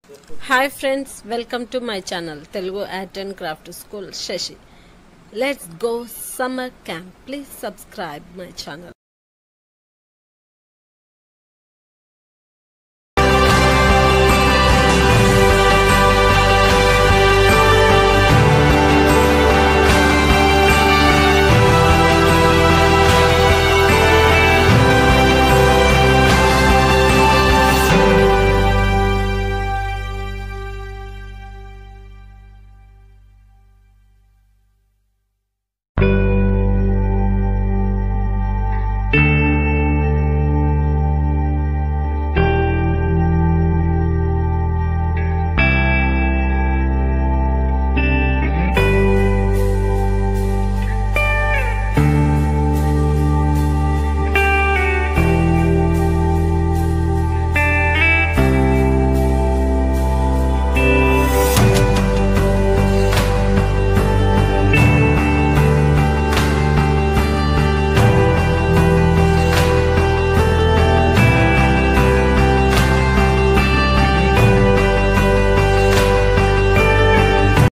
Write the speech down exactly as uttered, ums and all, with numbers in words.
Hi friends, welcome to my channel Telugu Art and Craft School Shashi. Let's go summer camp. Please subscribe my channel.